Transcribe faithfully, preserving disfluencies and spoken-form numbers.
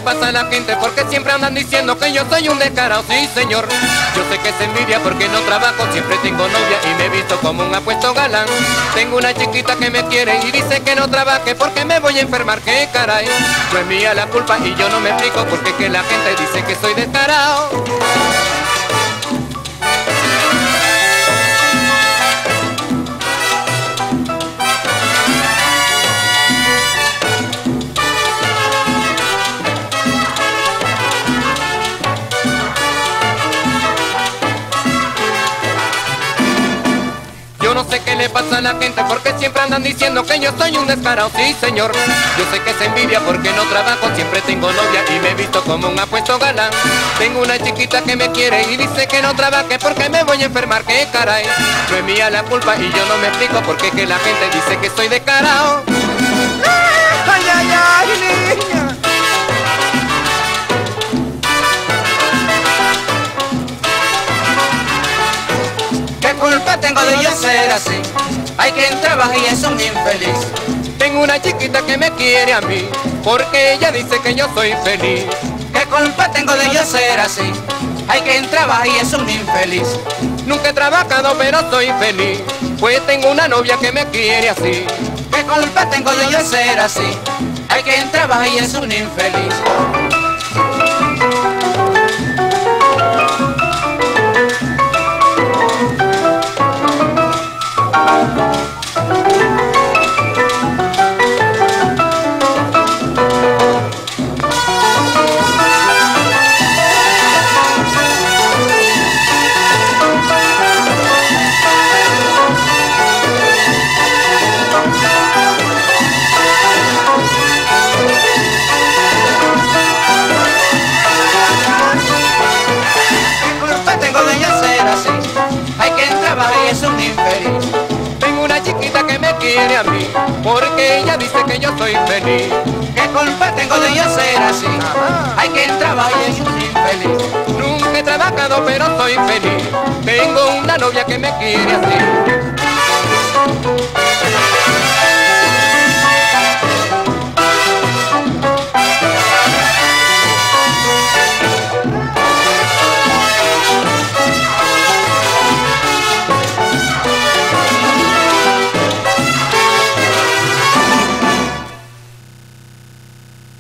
pasa a la gente? Porque siempre andan diciendo que yo soy un descarado. Sí, señor, yo sé que se envidia porque no trabajo, siempre tengo novia y me he visto como un apuesto galán. Tengo una chiquita que me quiere y dice que no trabaje porque me voy a enfermar. ¡Qué caray! No es mía la culpa y yo no me explico porque que la gente dice que soy descarado. Yo no sé qué le pasa a la gente porque siempre andan diciendo que yo soy un descarado. Sí, señor, yo sé que se envidia porque no trabajo, siempre tengo novia y me he visto como un apuesto galán. Tengo una chiquita que me quiere y dice que no trabaje porque me voy a enfermar. ¡Qué caray! No es mía la culpa y yo no me explico porque que la gente dice que soy descarado. ¡Ay, ay, ay, niña! ¿Qué culpa tengo de yo ser así? Hay quien trabaja y es un infeliz. Tengo una chiquita que me quiere a mí porque ella dice que yo soy feliz. ¿Qué culpa tengo de yo ser así? Hay quien trabaja y es un infeliz. Nunca he trabajado pero soy feliz, pues tengo una novia que me quiere así. ¿Qué culpa tengo de yo ser así? Hay quien trabaja y es un infeliz. Es un infeliz. Tengo una chiquita que me quiere a mí porque ella dice que yo soy feliz. ¿Qué culpa tengo de yo ser así? Ajá. Hay quien trabaja y es un infeliz. Nunca he trabajado pero soy feliz. Tengo una novia que me quiere así.